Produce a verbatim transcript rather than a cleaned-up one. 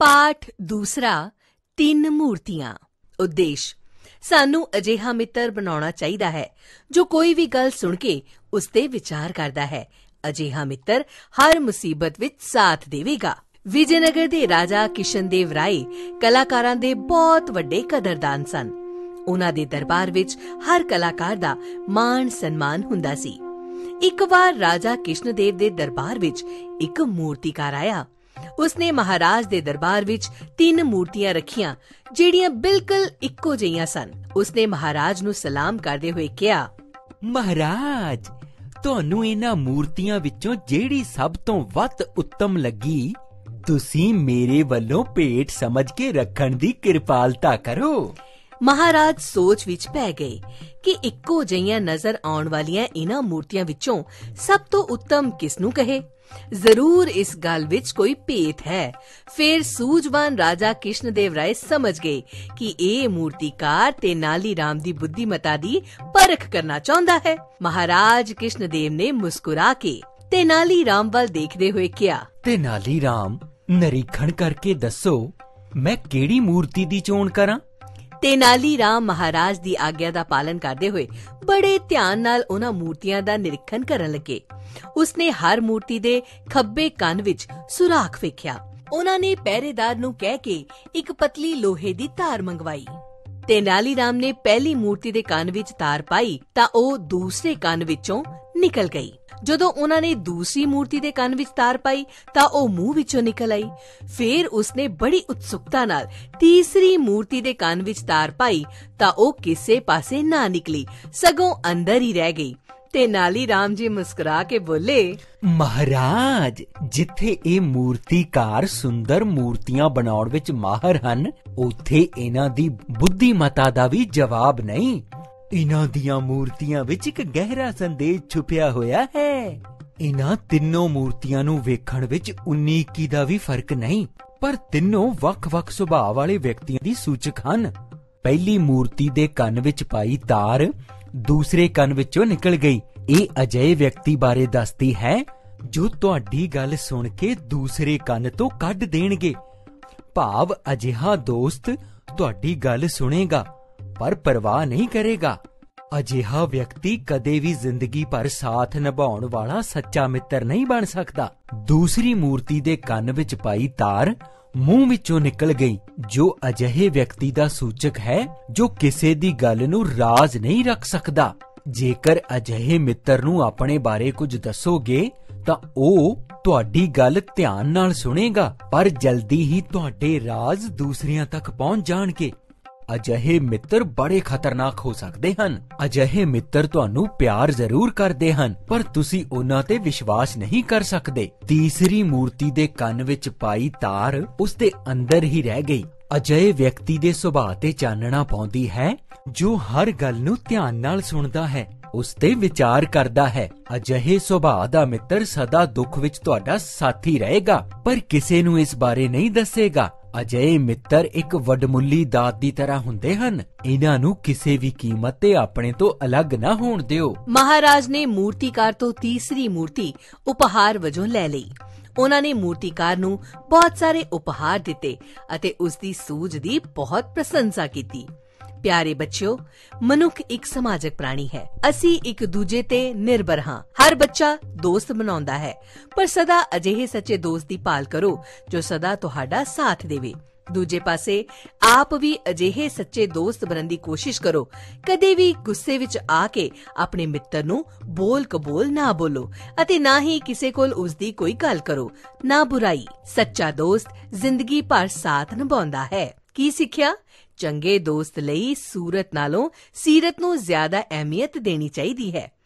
ਪਾਠ ਦੂਸਰਾ ਤਿੰਨ ਮੂਰਤੀਆਂ। ਉਦੇਸ਼ ਸਾਨੂੰ ਅਜਿਹਾ ਮਿੱਤਰ ਬਣਾਉਣਾ ਚਾਹੀਦਾ ਹੈ ਜੋ ਕੋਈ ਵੀ ਗੱਲ ਸੁਣ ਕੇ ਉਸ ਤੇ ਵਿਚਾਰ ਕਰਦਾ ਹੈ। ਅਜਿਹਾ ਮਿੱਤਰ ਹਰ ਮੁਸੀਬਤ ਵਿੱਚ ਸਾਥ ਦੇਵੇਗਾ। ਵਿਜੇਨਗਰ ਦੇ ਰਾਜਾ ਕਿਸ਼ਨ ਦੇਵ ਰਾਏ ਕਲਾਕਾਰਾਂ ਦੇ ਬਹੁਤ ਵੱਡੇ ਕਦਰਦਾਨ ਸਨ। ਉਹਨਾਂ ਦੇ ਦਰਬਾਰ ਵਿੱਚ ਹਰ ਕਲਾਕਾਰ ਦਾ ਮਾਣ ਸਨਮਾਨ ਹੁੰਦਾ ਸੀ। ਇੱਕ ਵਾਰ ਰਾਜਾ ਕਿਸ਼ਨ ਦੇਵ ਦੇ ਦਰਬਾਰ ਵਿੱਚ ਇੱਕ ਮੂਰਤੀਕਾਰ ਆਇਆ। ਉਸਨੇ ਮਹਾਰਾਜ ਦੇ ਦਰਬਾਰ ਵਿੱਚ ਤਿੰਨ ਮੂਰਤੀਆਂ ਰੱਖੀਆਂ ਜਿਹੜੀਆਂ ਬਿਲਕੁਲ ਇੱਕੋ ਜਿਹੀਆਂ ਸਨ। ਉਸਨੇ ਮਹਾਰਾਜ ਨੂੰ ਸਲਾਮ ਕਰਦੇ ਹੋਏ ਕਿਹਾ, ਮਹਾਰਾਜ, ਤੁਹਾਨੂੰ ਇਹਨਾਂ ਮੂਰਤੀਆਂ ਵਿੱਚੋਂ ਜਿਹੜੀ ਸਭ ਤੋਂ ਵੱਧ ਉੱਤਮ ਲੱਗੀ, ਤੁਸੀਂ ਮੇਰੇ ਵੱਲੋਂ ਭੇਟ ਸਮਝ ਕੇ ਰੱਖਣ ਦੀ ਕਿਰਪਾਲਤਾ ਕਰੋ। ਮਹਾਰਾਜ ਸੋਚ ਵਿੱਚ ਪੈ ਗਏ ਕਿ ਇੱਕੋ ਜਿਹੀਆਂ ਨਜ਼ਰ ਆਉਣ ਵਾਲੀਆਂ ਇਹਨਾਂ ਮੂਰਤੀਆਂ ਵਿੱਚੋਂ ਸਭ ਤੋਂ ਉੱਤਮ ਕਿਸ ਨੂੰ ਕਹੇ। ਜ਼ਰੂਰ ਇਸ ਗੱਲ ਵਿੱਚ ਕੋਈ ਭੇਤ ਹੈ। ਫਿਰ ਸੂਝਵਾਨ ਰਾਜਾ ਕਿਸ਼ਨ ਦੇਵ ਰਾਏ ਸਮਝ ਗਏ ਕਿ ਇਹ ਮੂਰਤੀਕਾਰ ਤੇਨਾਲੀ ਰਾਮ ਦੀ ਬੁੱਧੀਮਤਾ ਦੀ ਪਰਖ ਕਰਨਾ ਚਾਹੁੰਦਾ ਹੈ। ਮਹਾਰਾਜ ਕਿਸ਼ਨ ਦੇਵ ਨੇ ਮੁਸਕਰਾ ਕੇ ਤੇਨਾਲੀ ਰਾਮ ਵੱਲ ਦੇਖਦੇ ਹੋਏ ਕਿਹਾ, ਤੇਨਾਲੀ ਰਾਮ, ਨਿਰੀਖਣ ਕਰਕੇ ਦੱਸੋ ਮੈਂ ਕਿਹੜੀ ਮੂਰਤੀ ਦੀ ਚੋਣ ਕਰਾਂ। ਤੇਨਾਲੀ ਰਾਮ ਮਹਾਰਾਜ ਦੀ ਆਗਿਆ ਦਾ ਪਾਲਨ ਕਰਦੇ ਹੋਏ ਬੜੇ ਧਿਆਨ ਨਾਲ ਉਹਨਾਂ ਮੂਰਤੀਆਂ ਦਾ ਨਿਰੀਖਣ ਕਰਨ ਲੱਗੇ। ਉਸਨੇ ਹਰ ਮੂਰਤੀ ਦੇ ਖੱਬੇ ਕੰਨ ਵਿੱਚ ਸੁਰਾਖ ਵੇਖਿਆ। ਉਹਨਾਂ ਨੇ ਪਹਿਰੇਦਾਰ ਨੂੰ ਕਹਿ ਕੇ ਇੱਕ ਪਤਲੀ ਲੋਹੇ ਦੀ ਤਾਰ ਮੰਗਵਾਈ। ਤੇਨਾਲੀ ਰਾਮ ਨੇ ਪਹਿਲੀ ਮੂਰਤੀ ਦੇ ਕੰਨ ਵਿੱਚ ਤਾਰ ਪਾਈ ਤਾਂ ਉਹ ਦੂਸਰੇ ਕੰਨ ਵਿੱਚੋਂ ਨਿਕਲ ਗਈ। ਜਦੋਂ ਉਹਨਾਂ ਨੇ ਦੂਸਰੀ ਮੂਰਤੀ ਦੇ ਕੰਨ ਵਿੱਚ ਤਾਰ ਪਾਈ ਤਾਂ ਉਹ ਮੂੰਹ ਵਿੱਚੋਂ ਨਿਕਲ ਆਈ। ਫਿਰ ਉਸਨੇ ਬੜੀ ਉਤਸੁਕਤਾ ਨਾਲ ਤੀਸਰੀ ਮੂਰਤੀ ਦੇ ਕੰਨ ਵਿੱਚ ਤਾਰ ਪਾਈ ਤਾਂ ਉਹ ਕਿਸੇ ਪਾਸੇ ਨਾ ਨਿਕਲੀ, ਸਗੋਂ ਅੰਦਰ ਹੀ ਰਹਿ ਗਈ। ਤੇਨਾਲੀ ਰਾਮ ਜੀ ਮੁਸਕਰਾ ਕੇ ਬੋਲੇ, ਮਹਾਰਾਜ, ਜਿੱਥੇ ਇਹ ਮੂਰਤੀਕਾਰ ਸੁੰਦਰ ਮੂਰਤੀਆਂ ਬਣਾਉਣ ਵਿੱਚ ਮਾਹਰ ਹਨ, ਉੱਥੇ ਇਹਨਾਂ ਦੀ ਬੁੱਧੀਮਤਾ ਦਾ ਵੀ ਜਵਾਬ ਨਹੀਂ। ਇਹਨਾਂ ਦੀਆਂ ਮੂਰਤੀਆਂ ਵਿੱਚ ਇੱਕ ਗਹਿਰਾ ਸੰਦੇਸ਼ ਛੁਪਿਆ ਹੋਇਆ ਹੈ। ਇਹਨਾਂ ਤਿੰਨੋਂ ਮੂਰਤੀਆਂ ਨੂੰ ਵੇਖਣ ਵਿੱਚ ਉੱਨੀ ਇੱਕੀ ਦਾ ਵੀ ਫਰਕ ਨਹੀਂ, ਪਰ ਤਿੰਨੋਂ ਵੱਖ-ਵੱਖ ਸੁਭਾਅ ਵਾਲੇ ਵਿਅਕਤੀਆਂ ਦੀ ਸੂਚਕ ਹਨ। ਪਹਿਲੀ ਮੂਰਤੀ ਦੇ ਕੰਨ ਵਿੱਚ ਪਾਈ ਤਾਰ ਦੂਸਰੇ ਕੰਨ ਵਿੱਚੋਂ ਨਿਕਲ ਗਈ। ਇਹ ਅਜਿਹੇ ਵਿਅਕਤੀ ਬਾਰੇ ਦੱਸਦੀ ਹੈ ਜੋ ਤੁਹਾਡੀ ਗੱਲ ਸੁਣ ਕੇ ਦੂਸਰੇ ਕੰਨ ਤੋਂ ਕੱਢ ਦੇਣਗੇ। ਭਾਵ ਅਜਿਹਾ ਦੋਸਤ ਤੁਹਾਡੀ ਗੱਲ ਸੁਣੇਗਾ ਪਰ ਪਰਵਾਹ ਨਹੀਂ ਕਰੇਗਾ। ਅਜਿਹਾ ਵਿਅਕਤੀ ਕਦੇ ਵੀ ਜ਼ਿੰਦਗੀ ਭਰ ਸਾਥ ਨਿਭਾਉਣ ਵਾਲਾ ਸੱਚਾ ਮਿੱਤਰ ਨਹੀਂ ਬਣ ਸਕਦਾ। ਦੂਸਰੀ ਮੂਰਤੀ ਦੇ ਕੰਨ ਵਿੱਚ ਪਾਈ ਤਾਰ ਮੂੰਹ ਵਿੱਚੋਂ ਨਿਕਲ ਗਈ, ਜੋ ਅਜਿਹੇ ਵਿਅਕਤੀ ਦਾ ਸੂਚਕ ਹੈ ਜੋ ਕਿਸੇ ਦੀ ਗੱਲ ਨੂੰ ਰਾਜ਼ ਨਹੀਂ ਰੱਖ ਸਕਦਾ। ਜੇਕਰ ਅਜਿਹੇ ਮਿੱਤਰ ਨੂੰ ਆਪਣੇ ਬਾਰੇ ਕੁਝ ਦੱਸੋਗੇ ਤਾਂ ਉਹ ਤੁਹਾਡੀ ਗੱਲ ਧਿਆਨ ਨਾਲ ਸੁਣੇਗਾ, ਪਰ ਜਲਦੀ ਹੀ ਤੁਹਾਡੇ ਰਾਜ਼ ਦੂਸਰਿਆਂ ਤੱਕ ਪਹੁੰਚ ਜਾਣਗੇ। ਅਜਿਹੇ ਮਿੱਤਰ ਬੜੇ ਖਤਰਨਾਕ ਹੋ ਸਕਦੇ ਹਨ। ਅਜਿਹੇ ਮਿੱਤਰ ਤੁਹਾਨੂੰ ਪਿਆਰ ਜ਼ਰੂਰ ਕਰਦੇ ਹਨ, ਪਰ ਤੁਸੀਂ ਉਹਨਾਂ ਤੇ ਵਿਸ਼ਵਾਸ ਨਹੀਂ ਕਰ ਸਕਦੇ। ਤੀਸਰੀ ਮੂਰਤੀ ਦੇ ਕੰਨ ਵਿੱਚ ਪਾਈ ਤਾਰ ਉਸ ਦੇ ਅੰਦਰ ਹੀ ਰਹਿ ਗਈ। ਅਜਿਹੇ ਵਿਅਕਤੀ ਦੇ ਸੁਭਾਅ ਤੇ ਚਾਨਣਾ ਪਾਉਂਦੀ ਹੈ ਜੋ ਹਰ ਗੱਲ ਨੂੰ ਧਿਆਨ ਨਾਲ ਸੁਣਦਾ ਹੈ, ਉਸ ਤੇ ਵਿਚਾਰ ਕਰਦਾ ਹੈ। ਅਜਿਹੇ ਸੁਭਾਅ ਦਾ ਮਿੱਤਰ ਸਦਾ ਦੁੱਖ ਵਿੱਚ ਤੁਹਾਡਾ ਸਾਥੀ ਰਹੇਗਾ, ਪਰ ਕਿਸੇ ਨੂੰ ਇਸ ਬਾਰੇ ਨਹੀਂ ਦੱਸੇਗਾ। ਅਜਿਹੇ ਮਿੱਤਰ ਇੱਕ ਵਡਮੁੱਲੀ ਦਾਤ ਦੀ ਤਰ੍ਹਾਂ ਹੁੰਦੇ ਹਨ। ਇਹਨਾਂ ਨੂੰ ਕਿਸੇ ਵੀ ਕੀਮਤ ਤੇ ਆਪਣੇ ਤੋਂ ਅਲੱਗ ਨਾ ਹੋਣ ਦਿਓ। ਮਹਾਰਾਜ ਨੇ ਮੂਰਤੀਕਾਰ ਤੋਂ ਤੀਸਰੀ ਮੂਰਤੀ ਉਪਹਾਰ ਵਜੋਂ ਲੈ ਲਈ। ਉਹਨਾਂ ਨੇ ਮੂਰਤੀਕਾਰ ਨੂੰ ਬਹੁਤ ਸਾਰੇ ਉਪਹਾਰ ਦਿੱਤੇ ਅਤੇ ਉਸ ਦੀ ਸੂਝ ਦੀ ਬਹੁਤ ਪ੍ਰਸ਼ੰਸਾ ਕੀਤੀ। ਪਿਆਰੇ ਬੱਚਿਓ, ਮਨੁੱਖ ਇੱਕ ਸਮਾਜਿਕ ਪ੍ਰਾਣੀ ਹੈ। ਅਸੀਂ ਇੱਕ ਦੂਜੇ ਤੇ ਨਿਰਭਰ ਹਾਂ। ਹਰ ਬੱਚਾ ਦੋਸਤ ਬਣਾਉਂਦਾ ਹੈ, ਪਰ ਸਦਾ ਅਜਿਹੇ ਸੱਚੇ ਦੋਸਤ ਦੀ ਭਾਲ ਕਰੋ ਜੋ ਸਦਾ ਤੁਹਾਡਾ ਸਾਥ ਦੇਵੇ। ਦੂਜੇ ਪਾਸੇ ਆਪ ਵੀ ਅਜਿਹੇ ਸੱਚੇ ਦੋਸਤ ਬਣਨ ਦੀ ਕੋਸ਼ਿਸ਼ ਕਰੋ। ਕਦੇ ਵੀ ਗੁੱਸੇ ਵਿੱਚ ਆ ਕੇ ਆਪਣੇ ਮਿੱਤਰ ਨੂੰ ਬੋਲ ਕਬੋਲ ਨਾ ਬੋਲੋ ਅਤੇ ਨਾ ਹੀ ਕਿਸੇ ਕੋਲ ਉਸ ਦੀ ਕੋਈ ਗੱਲ ਕਰੋ। ਨਾ ਬੁਰਾਈ। ਸੱਚਾ ਦੋਸਤ ਜ਼ਿੰਦਗੀ ਭਰ ਸਾਥ ਨਿਭਾਉਂਦਾ ਹੈ। ਕੀ ਸਿੱਖਿਆ? ਚੰਗੇ ਦੋਸਤ ਲਈ ਸੂਰਤ ਨਾਲੋਂ ਸੀਰਤ ਨੂੰ ਜ਼ਿਆਦਾ ਅਹਿਮੀਅਤ ਦੇਣੀ ਚਾਹੀਦੀ ਹੈ।